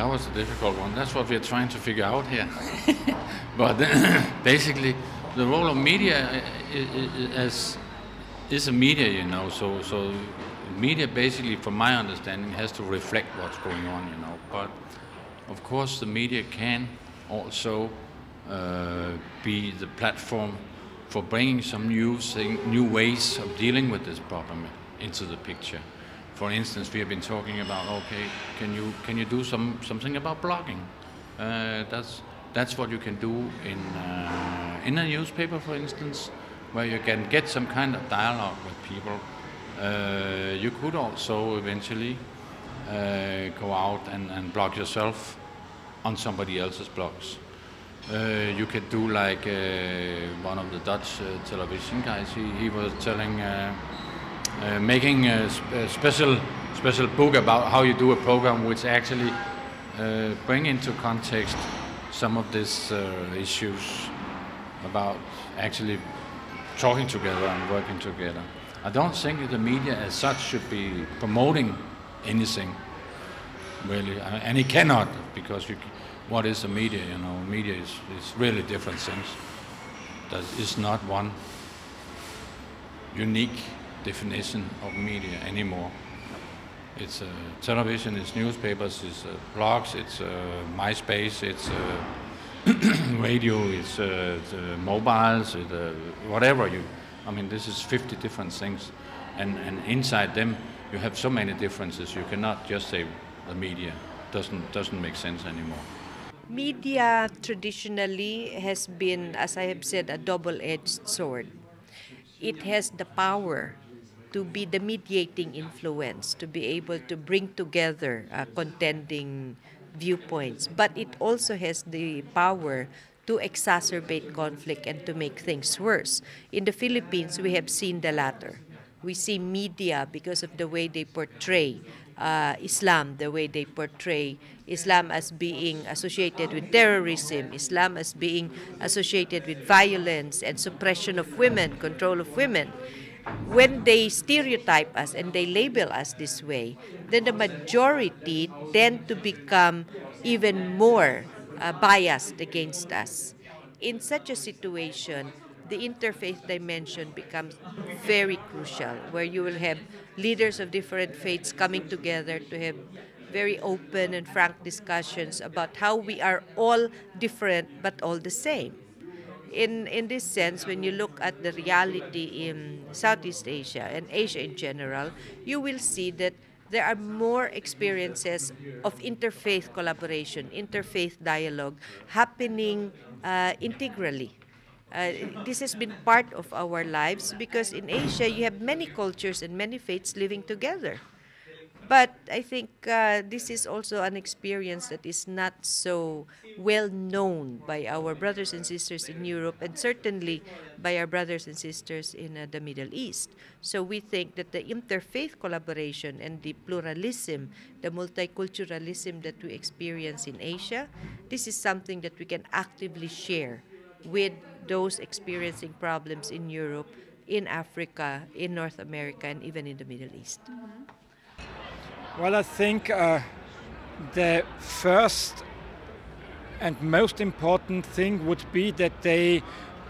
That was a difficult one. That's what we're trying to figure out here. But basically, the role of media is a media, you know. So media, basically, from my understanding, has to reflect what's going on, you know. But of course, the media can also be the platform for bringing some new ways of dealing with this problem into the picture. For instance, we have been talking about, okay, can you do something about blogging? That's what you can do in a newspaper, for instance, where you can get some kind of dialogue with people. You could also eventually go out and blog yourself on somebody else's blogs. You could do like one of the Dutch television guys. He was telling, making a special book about how you do a program which actually bring into context some of these issues about actually talking together and working together. I don't think that the media as such should be promoting anything, really, and it cannot, because what is the media? You know, media is really different things. There is not one unique definition of media anymore. It's television, it's newspapers, it's blogs, it's MySpace, it's radio, it's mobiles, whatever you. I mean, this is 50 different things, and inside them you have so many differences. You cannot just say the media doesn't make sense anymore. Media traditionally has been, as I have said, a double-edged sword. It has the power to be the mediating influence, to be able to bring together contending viewpoints, but it also has the power to exacerbate conflict and to make things worse. In the Philippines, we have seen the latter. We see media, because of the way they portray Islam, the way they portray Islam as being associated with terrorism, Islam as being associated with violence and suppression of women, control of women. When they stereotype us and they label us this way, then the majority tend to become even more biased against us. In such a situation, the interfaith dimension becomes very crucial, where you will have leaders of different faiths coming together to have very open and frank discussions about how we are all different but all the same. In this sense, when you look at the reality in Southeast Asia and Asia in general, you will see that there are more experiences of interfaith collaboration, interfaith dialogue happening integrally. This has been part of our lives because in Asia you have many cultures and many faiths living together. But I think this is also an experience that is not so well known by our brothers and sisters in Europe, and certainly by our brothers and sisters in the Middle East. So we think that the interfaith collaboration and the pluralism, the multiculturalism that we experience in Asia, this is something that we can actively share with those experiencing problems in Europe, in Africa, in North America, and even in the Middle East. Well, I think the first and most important thing would be that they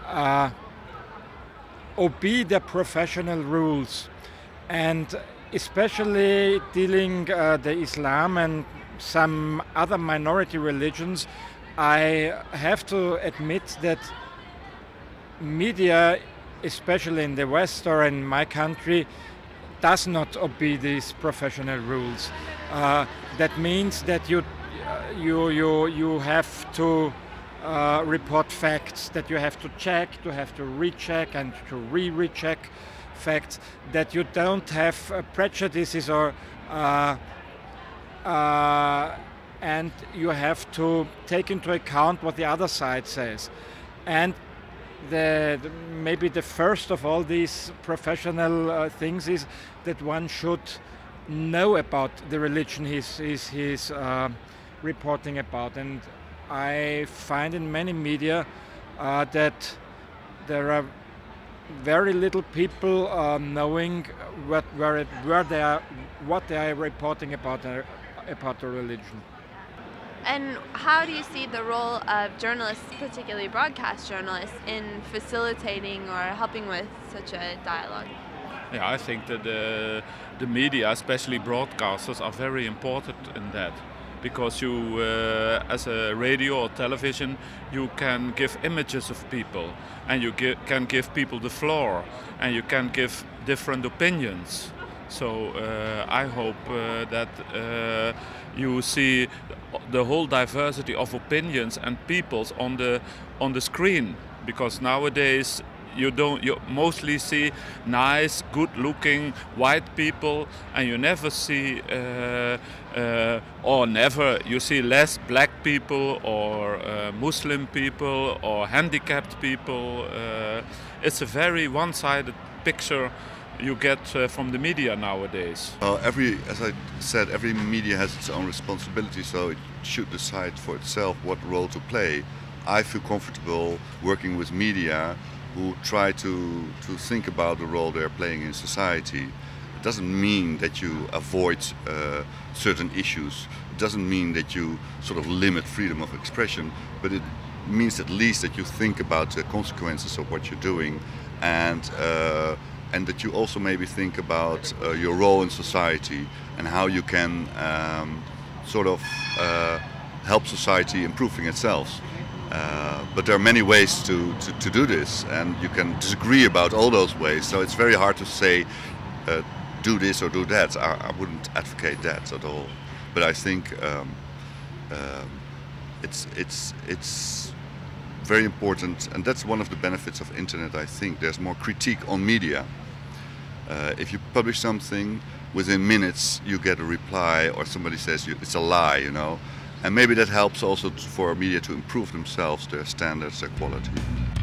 obey the professional rules, and especially dealing the Islam and some other minority religions. I have to admit that media, especially in the West or in my country, does not obey these professional rules. That means that you have to report facts, that you have to check, to have to recheck and to recheck facts, that you don't have prejudices or and you have to take into account what the other side says. And maybe the first of all these professional things is that one should know about the religion he's reporting about. And I find in many media that there are very little people knowing what they are reporting about the religion. And how do you see the role of journalists, particularly broadcast journalists, in facilitating or helping with such a dialogue? Yeah, I think that the media, especially broadcasters, are very important in that. Because you, as a radio or television, you can give images of people, and you can give people the floor, and you can give different opinions. So I hope that you see the whole diversity of opinions and peoples on the screen, because nowadays you mostly see nice, good-looking white people, and you never see you see less black people or Muslim people or handicapped people. It's a very one-sided picture you get from the media nowadays. As I said, every media has its own responsibility, so it should decide for itself what role to play. I feel comfortable working with media who try to think about the role they're playing in society. It doesn't mean that you avoid certain issues. It doesn't mean that you sort of limit freedom of expression, but it means at least that you think about the consequences of what you're doing, and that you also maybe think about your role in society and how you can help society improving itself. But there are many ways to do this, and you can disagree about all those ways, so it's very hard to say do this or do that. I wouldn't advocate that at all. But I think it's very important, and that's one of the benefits of internet. I think there's more critique on media. If you publish something, within minutes you get a reply, or somebody says it's a lie, you know. And maybe that helps also for media to improve themselves, their standards, their quality.